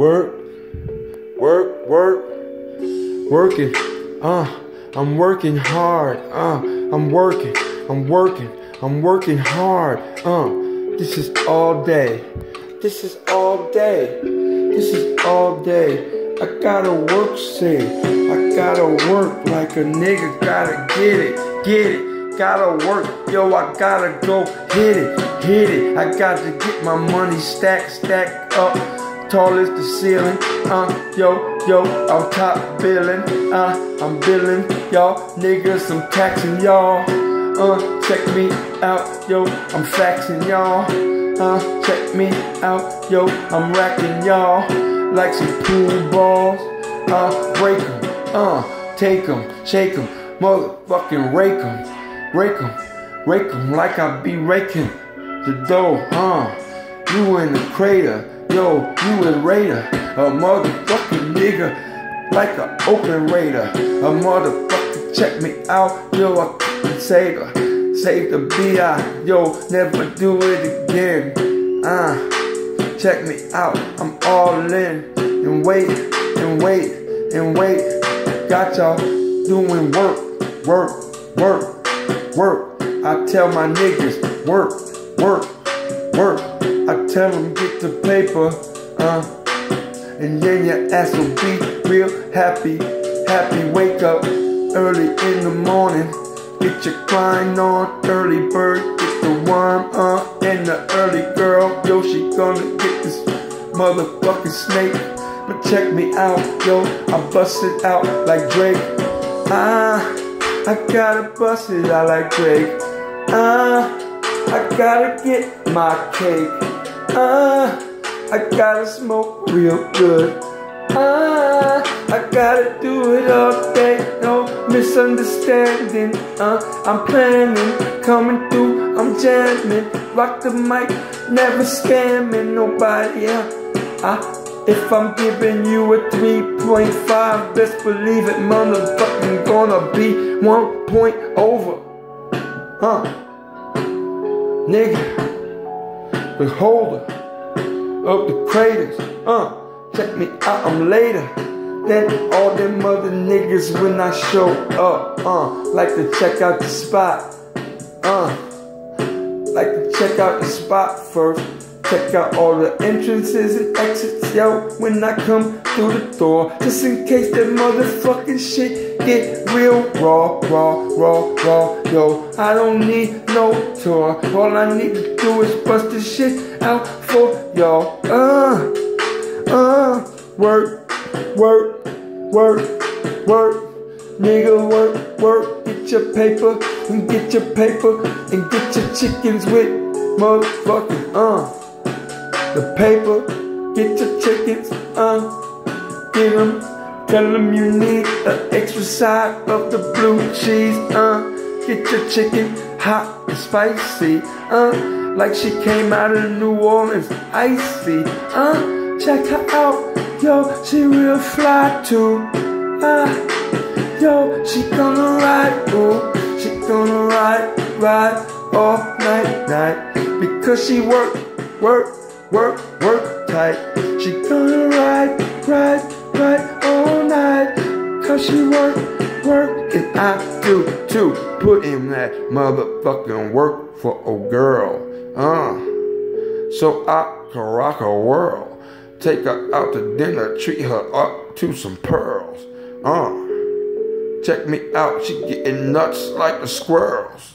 Work, work, work, working, I'm working hard, I'm working hard, this is all day, this is all day, this is all day, I gotta work, I gotta work like a nigga, gotta get it, gotta work, yo, I gotta go hit it, I got to get my money stacked up, tall as the ceiling, yo, I'm top billing, I'm billing, y'all niggas, I'm taxing y'all, check me out, yo, I'm faxing y'all, check me out, yo, I'm racking y'all, like some pool balls, break 'em, take 'em, shake 'em, motherfucking rake 'em like I be raking the dough, you in the crater, yo, you a raider, a motherfucking nigga, like a open raider, a motherfucker, check me out, yo, I couldn't save the B.I., yo, never do it again, check me out, I'm all in, and wait, got y'all doing work, I tell my niggas, work, I tell them get the paper, and then your ass will be real happy, wake up early in the morning, get your grind on, early bird, get the worm, and the early girl, yo, she gonna get this motherfucking snake, but check me out, yo, I bust it out like Drake, I gotta bust it out like Drake, I gotta get my cake, I gotta smoke real good, I gotta do it all day, no misunderstanding, I'm planning, coming through, I'm jamming, rock the mic, never scamming nobody, if I'm giving you a 3.5, best believe it, motherfucking gonna be 1 point over, nigga, the holder of the craters, check me out, I'm later than all them other niggas when I show up, like to check out the spot, like to check out the spot first, check out all the entrances and exits, yo, when I come through the door, just in case that motherfucking shit get real raw, yo, I don't need no tour, all I need to do is bust this shit out for y'all, work, nigga, work, get your paper, and get your chickens with motherfucking, the paper, get your chickens, get them, tell them you need an extra side of the blue cheese, get your chicken hot and spicy, like she came out of New Orleans, icy, check her out, yo, she real fly too, yo, she gonna ride, ooh, she gonna ride all night, because she work tight, she gonna ride all night, cause she work, and I do too, put in that motherfucking work for a girl, so I can rock her world, take her out to dinner, treat her up to some pearls, check me out, she getting nuts like the squirrels.